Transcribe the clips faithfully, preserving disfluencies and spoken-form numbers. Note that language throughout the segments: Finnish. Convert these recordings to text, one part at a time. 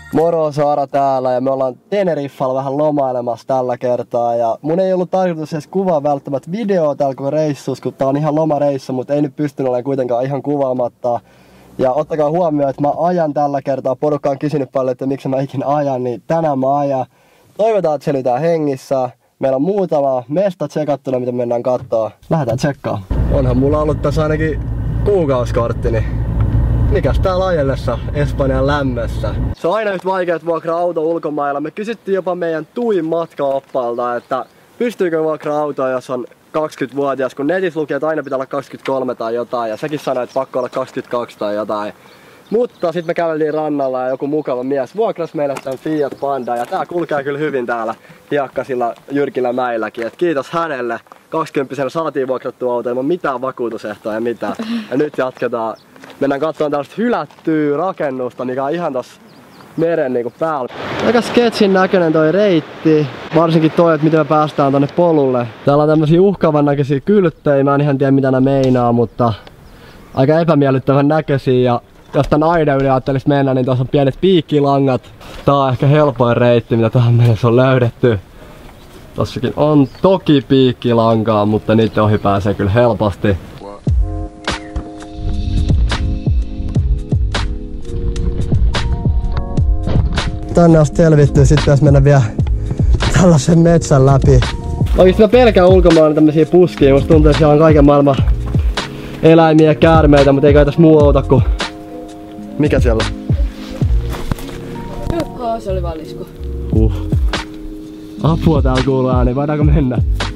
Moro, Saara täällä ja me ollaan Teneriffalla vähän lomailemassa tällä kertaa ja mun ei ollut tarkoitus edes kuvaa välttämättä videoa täällä koko reissussa, kun tää on ihan lomareissu, mutta ei nyt pystynyt olemaan kuitenkaan ihan kuvaamatta. Ja ottakaa huomioon, että mä ajan tällä kertaa, porukka on kysynyt paljon, että miksi mä ikinä ajan, niin tänään mä ajan. Toivotaan, että selvitään hengissä. Meillä on muutama mesta tsekattuna, mitä mennään kattoo. Lähdetään tsekkaan. Onhan mulla ollut tässä ainakin kuukausikortti, niin mikäs täällä ajellessa Espanjan lämmössä? Se on aina yhtä vaikea, että vuokraa auto ulkomailla. Me kysyttiin jopa meidän tuin matkaoppaalta, että pystyykö vuokraa autoa, jos on kaksikymmentävuotias, kun netissä lukee, että aina pitää olla kaksikymmentäkolme tai jotain, ja sekin sanoi, että pakko olla kaksikymmentäkaksi tai jotain. Mutta sitten me käveltiin rannalla ja joku mukava mies vuokrasi meille tämän Fiat Panda, ja tää kulkee kyllä hyvin täällä hiekkasilla jyrkillä mäilläkin. Et kiitos hänelle. kaksikymppisenä saatiin vuokrattua auto ilman mitään vakuutusehtoa ja mitään. Ja nyt jatketaan. Mennään katsomaan tällaista hylättyä rakennusta, mikä on ihan tossa meren niinku päällä. Aika sketsin näköinen toi reitti. Varsinkin toi, että miten me päästään tonne polulle. Täällä on tämmösiä uhkaavan näköisiä kylttejä. Mä en ihan tiedä mitä ne meinaa, mutta aika epämiellyttävän näköisiä. Ja jos tän aidan yli ajattelis mennä, niin tuossa on pienet piikkilangat. Tää on ehkä helpoin reitti, mitä tähän mennessä on löydetty. Tossakin on toki piikkilankaa, mutta niiden ohi pääsee kyllä helposti. Tänne on selvitty, sitten pitäisi mennä vielä tällaisen metsän läpi. Oikeesti mä pelkään ulkomailla tämmösiä puskia, musta tuntuu, että siellä on kaiken maailman eläimiä ja käärmeitä, mutta ei kai tässä muu auta kuin... Mikä siellä on? Joo, se oli valisku. Uh. Apua täällä kuuluu ääni, voidaanko mennä?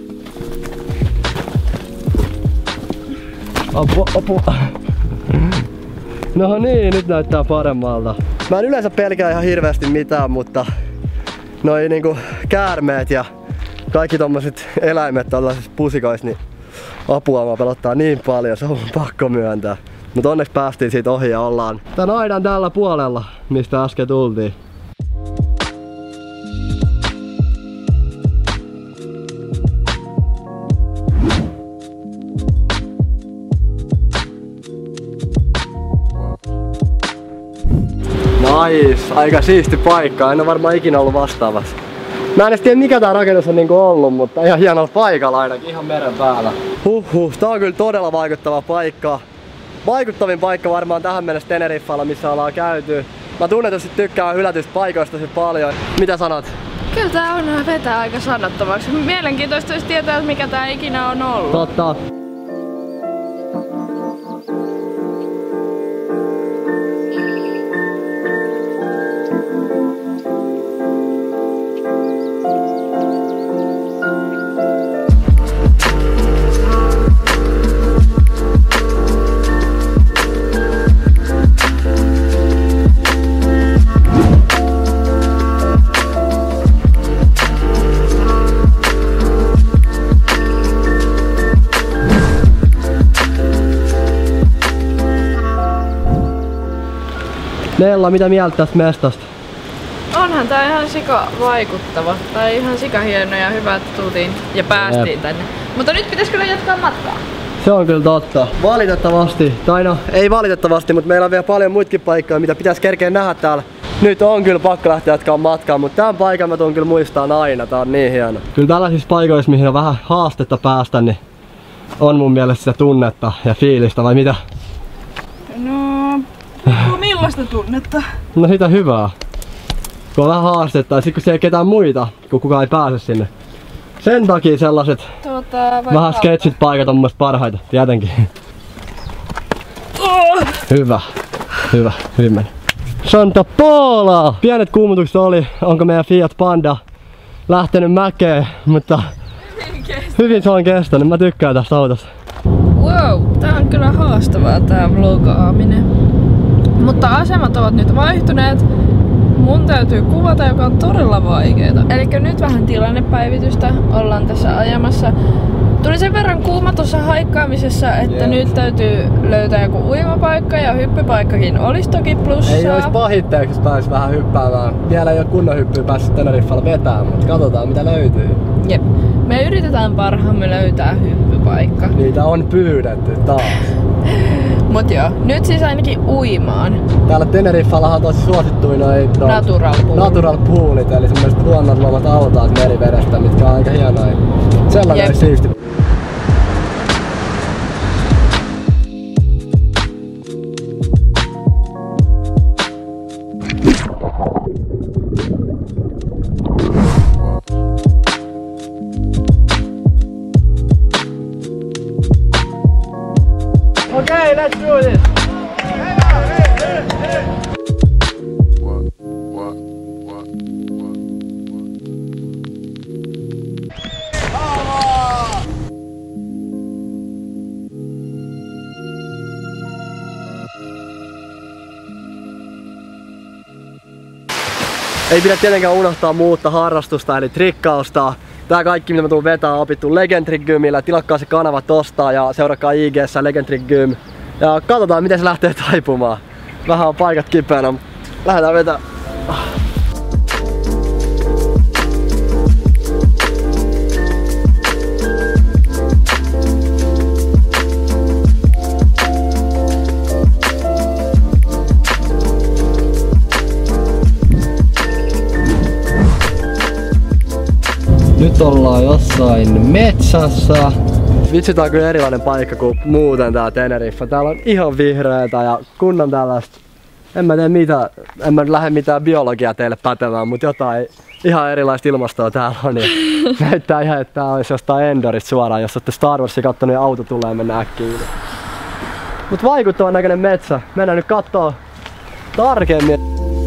Apua, apua. No niin, nyt näyttää paremmalta. Mä en yleensä pelkää ihan hirveästi mitään, mutta noi niinku käärmeet ja kaikki tommoset eläimet tällaisissa pusikoissa, niin apua mä pelottaa niin paljon, se on pakko myöntää. Mutta onneksi päästiin siitä ohi ja ollaan tän aidan tällä puolella, mistä äsken tultiin. Nice, aika siisti paikka, en ole varmaan ikinä ollut vastaavassa. Mä en edes tiedä mikä tää rakennus on niinku ollut, mutta ihan hienolla paikalla ainakin, ihan meren päällä. Huhhuh, tää on kyllä todella vaikuttava paikka. Vaikuttavin paikka varmaan tähän mennessä Teneriffalla, missä ollaan käyty. Mä tunnetusti tykkään hylätyistä paikoista tosi paljon. Mitä sanot? Kyllä tää on vetää aika sanattomaksi. Mielenkiintoista olisi tietää, mikä tää ikinä on ollut. Totta. Nella, mitä mieltä tästä mestasta? Onhan tää ihan sika vaikuttava. Tää on ihan sika hieno ja hyvä, että tultiin ja päästiin Jep. tänne. Mutta nyt pitäisi kyllä jatkaa matkaa. Se on kyllä totta. Valitettavasti, tai no ei valitettavasti, mutta meillä on vielä paljon muitakin paikkoja, mitä pitäisi kerkeä nähdä täällä. Nyt on kyllä pakko lähteä jatkaa matkaa, mutta tämän paikan mä tuun kyllä muistaan aina, tää on niin hieno. Kyllä tällaisissa paikoissa, mihin on vähän haastetta päästä, niin on mun mielestä sitä tunnetta ja fiilistä, vai mitä? No, millaista tunnetta? No sitä hyvää. Kun on vähän haastetta ja sit kun siellä ei ketään muita, kun kukaan ei pääse sinne. Sen takia sellaiset tuota, vähän sketsit paikat on mun mielestä parhaita, tietenkin. Oh. Hyvä, hyvä, hyvin meni. Santa Pola! Pienet kuumutukset oli, onko meidän Fiat Panda lähtenyt mäkeen, mutta hyvin se on kestänyt, mä tykkään tästä autosta. Wow, tää on kyllä haastavaa tää vlogaaminen. Mutta asemat ovat nyt vaihtuneet. Mun täytyy kuvata, joka on todella vaikeeta. Elikkä nyt vähän tilannepäivitystä. Ollaan tässä ajamassa. Tuli sen verran kuuma tuossa haikkaamisessa, että yeah. nyt täytyy löytää joku uimapaikka ja hyppypaikkakin olisi toki plussaa. Ei olisi pahitteeksi, jos pääsis vähän hyppäämään. Vielä ei ole kunnon hyppyä päässyt Teneriffalla vetämään, mutta katsotaan mitä löytyy. Jep. Me yritetään parhaamme löytää hyppypaikka. Niitä on pyydetty taas. Mut joo, nyt siis ainakin uimaan. Täällä Teneriffallahan on tosi suosittuja noi no, Natural pool. natural poolit, eli semmoiset luonnonluomat altaat merivedestä, mitkä on aika hienoja. Sellainen olisi siisti. Okay, let's do this. Ei pidä tietenkään unohtaa muutta harrastusta eli trikkausta. Tää kaikki mitä mä tuun vetää on opittu Legendric Gymillä. Tilakkaa se kanava tosta ja seurakaa I G:ssä Legendric Gym. Ja katsotaan miten se lähtee taipumaan. Vähän on paikat kipeänä, mutta lähdetään vetää. Nyt ollaan jossain metsässä. Vitsi, tää on kyllä erilainen paikka kuin muuten tää Teneriffa. Täällä on ihan vihreätä ja kunnon tällaista. En mä tiedä mitä, en mä lähde mitään biologiaa teille pätemään, mutta jotain ihan erilaista ilmastoa täällä on. Niin näyttää ihan, että tää olisi jostain Endorista suoraan, jos olette Star Warsia kattonut ja auto tulee mennä äkkiin. Mut vaikuttavan näköinen metsä. Mennään nyt kattoo tarkemmin.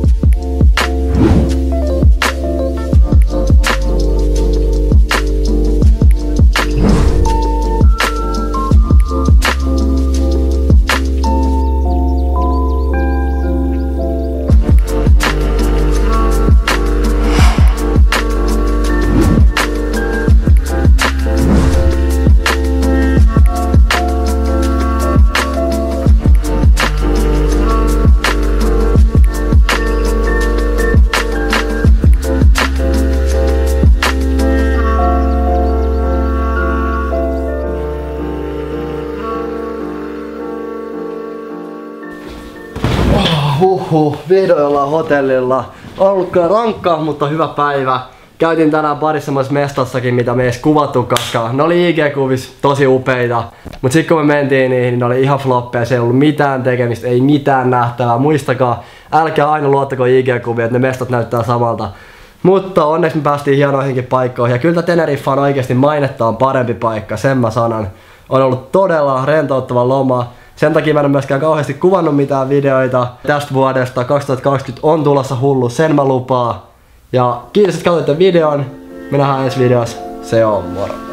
Huhhuh, vihdoin ollaan hotellilla. On ollut kyllä rankkaa, mutta hyvä päivä. Käytiin tänään parissa semmoisessa mestassakin, mitä me ei edes kuvattu, koska ne oli I G-kuvissa tosi upeita. Mut sit kun me mentiin niihin, niin ne oli ihan floppeja, se ei ollut mitään tekemistä, ei mitään nähtävää. Muistakaa, älkää aina luottako I G-kuvia, että ne mestat näyttää samalta. Mutta onneksi me päästiin hienoihinkin paikkoihin ja kyllä Teneriffa on oikeesti mainettaan parempi paikka, sen mä sanon. On ollut todella rentouttava loma. Sen takia mä en ole myöskään kauheasti kuvannut mitään videoita. Tästä vuodesta kaksituhattakaksikymmentä on tulossa hullu, sen mä lupaan. Ja kiitos, että katsoitte videon. Me nähdään ensi videossa. Se on moro.